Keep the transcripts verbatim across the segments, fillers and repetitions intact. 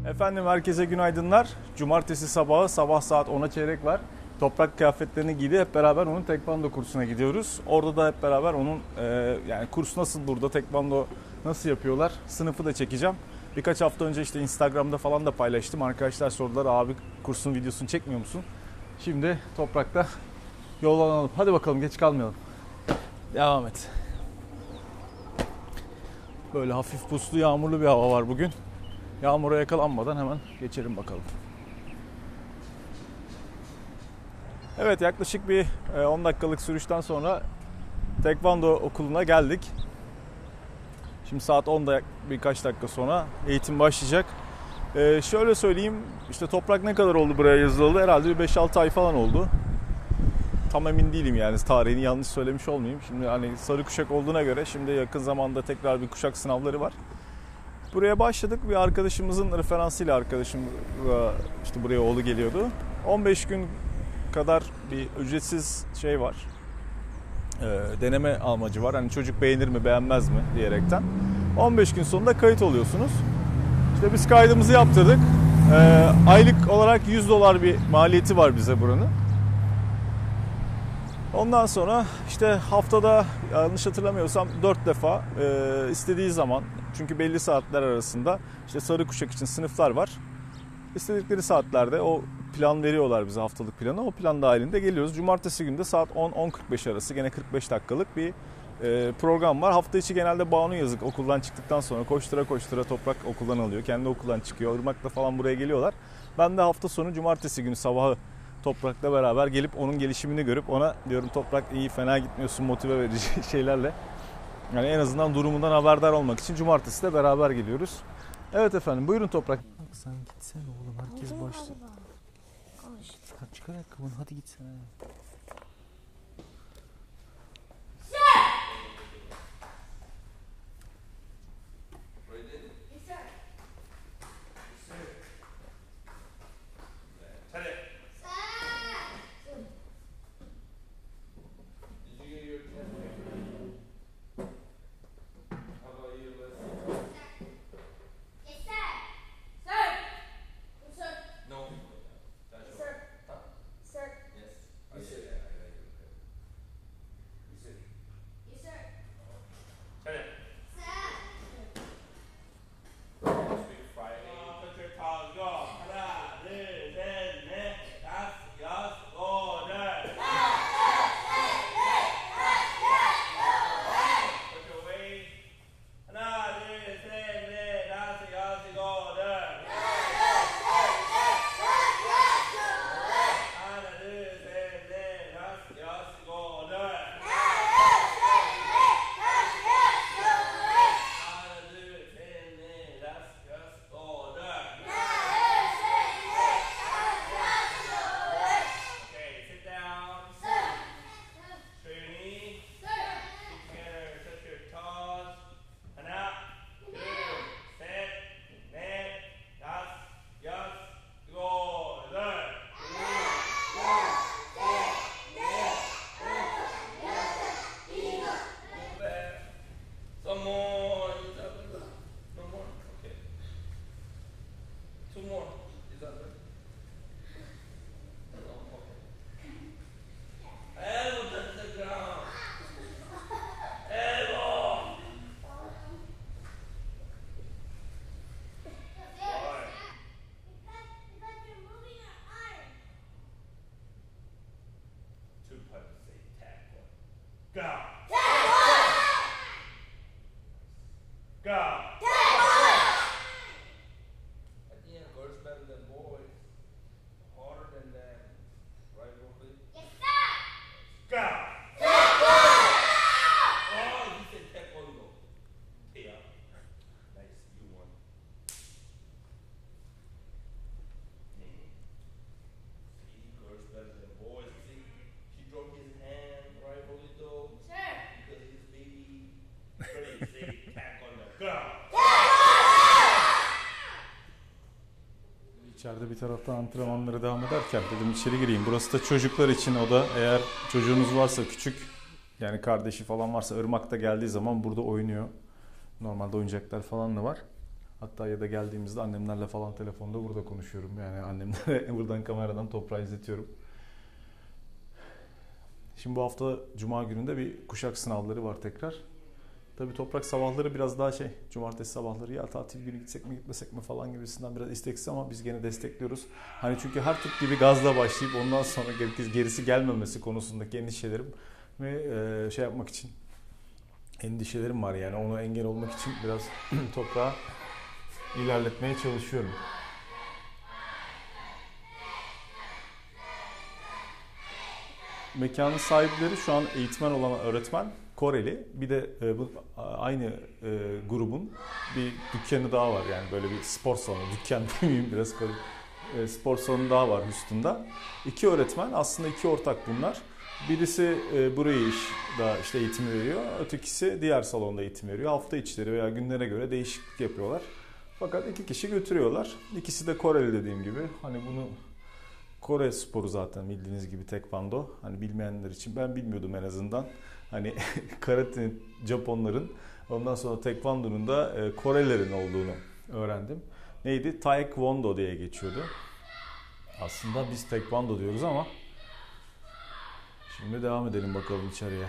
Efendim herkese günaydınlar. Cumartesi sabahı, sabah saat ona çeyrek var. Toprak kıyafetlerini giydi. Hep beraber onun tekvando kursuna gidiyoruz. Orada da hep beraber onun e, yani kurs nasıl burada, tekvando nasıl yapıyorlar, sınıfı da çekeceğim. Birkaç hafta önce işte Instagram'da falan da paylaştım. Arkadaşlar sordular, abi kursun videosunu çekmiyor musun? Şimdi Toprak'ta yollanalım. Hadi bakalım, geç kalmayalım. Devam et. Böyle hafif puslu, yağmurlu bir hava var bugün. Yağmura yakalanmadan hemen geçelim bakalım. Evet, yaklaşık bir on dakikalık sürüşten sonra tekvando okuluna geldik. Şimdi saat onda, birkaç dakika sonra eğitim başlayacak. Ee, şöyle söyleyeyim, işte Toprak ne kadar oldu buraya yazılalı? Herhalde bir beş altı ay falan oldu. Tam emin değilim yani, tarihini yanlış söylemiş olmayayım. Şimdi hani sarı kuşak olduğuna göre şimdi yakın zamanda tekrar bir kuşak sınavları var. Buraya başladık. Bir arkadaşımızın referansıyla arkadaşım işte buraya oğlu geliyordu. on beş gün kadar bir ücretsiz şey var. E, deneme almacı var. Hani çocuk beğenir mi beğenmez mi diyerekten. on beş gün sonunda kayıt oluyorsunuz. İşte biz kaydımızı yaptırdık. E, aylık olarak yüz dolar bir maliyeti var bize buranın. Ondan sonra işte haftada, yanlış hatırlamıyorsam dört defa e, istediği zaman, çünkü belli saatler arasında işte sarı kuşak için sınıflar var. İstedikleri saatlerde o plan veriyorlar bize, haftalık planı. O plan dahilinde geliyoruz. Cumartesi günde saat on on kırk beş arası gene kırk beş dakikalık bir e, program var. Hafta içi genelde Banu yazık okuldan çıktıktan sonra koştura koştura Toprak okuldan alıyor. Kendi okuldan çıkıyor. Irmak'la falan buraya geliyorlar. Ben de hafta sonu cumartesi günü sabahı Toprak'la beraber gelip onun gelişimini görüp ona diyorum, Toprak iyi, fena gitmiyorsun, motive verici şeylerle. Yani en azından durumundan haberdar olmak için cumartesi de beraber geliyoruz. Evet efendim, buyurun Toprak. Bak sen gitsene oğlum, herkes başladı. Çıkar ayakkabını, hadi gitsene. İçeride bir taraftan antrenmanları devam ederken dedim içeri gireyim. Burası da çocuklar için oda. Eğer çocuğunuz varsa, küçük, yani kardeşi falan varsa, Irmak'ta geldiği zaman burada oynuyor. Normalde oyuncaklar falan da var. Hatta ya da geldiğimizde annemlerle falan telefonda burada konuşuyorum. Yani annemlere buradan kameradan toprağı izletiyorum. Şimdi bu hafta Cuma gününde bir kuşak sınavları var tekrar. Tabii Toprak sabahları biraz daha şey, cumartesi sabahları ya tatil günü gitsek mi gitmesek mi falan gibisinden biraz isteksiz ama biz gene destekliyoruz. Hani çünkü her tip gibi gazla başlayıp ondan sonra gerisi gelmemesi konusundaki endişelerim ve şey yapmak için endişelerim var yani onu engel olmak için biraz Toprağı ilerletmeye çalışıyorum. Mekanın sahipleri şu an eğitmen olan öğretmen Koreli. Bir de e, bu aynı e, grubun bir dükkanı daha var. Yani böyle bir spor salonu. Dükkan demeyeyim biraz karışık. E, spor salonu daha var Houston'da. İki öğretmen aslında iki ortak bunlar. Birisi e, burayı iş da işte eğitim veriyor. Ötekisi diğer salonda eğitim veriyor. Hafta içleri veya günlere göre değişiklik yapıyorlar. Fakat iki kişi götürüyorlar. İkisi de Koreli dediğim gibi. Hani bunu Kore sporu zaten bildiğiniz gibi tekvando. Hani bilmeyenler için ben bilmiyordum en azından. Hani karate'nin Japonların ondan sonra tekvandonun da Korelerin olduğunu öğrendim. Neydi? Taekwondo diye geçiyordu. Aslında biz tekvando diyoruz ama şimdi devam edelim bakalım içeriye.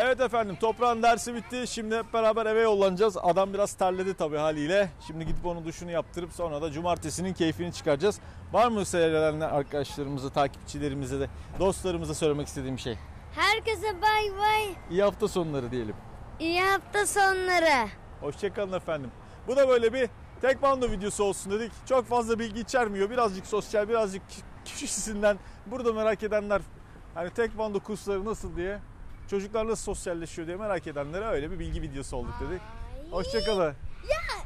Evet efendim, Toprağın dersi bitti. Şimdi hep beraber eve yollanacağız. Adam biraz terledi tabii haliyle. Şimdi gidip onun duşunu yaptırıp sonra da cumartesinin keyfini çıkaracağız. Var mı seyreden arkadaşlarımıza, takipçilerimize de, dostlarımıza söylemek istediğim şey? Herkese bay bay. İyi hafta sonları diyelim. İyi hafta sonları. Hoşçakalın efendim. Bu da böyle bir tekvando videosu olsun dedik. Çok fazla bilgi içermiyor. Birazcık sosyal, birazcık kişisinden. Burada merak edenler, hani tekvando kursları nasıl diye, çocuklar nasıl sosyalleşiyor diye merak edenlere öyle bir bilgi videosu olduk dedik. Hoşçakalın. Ya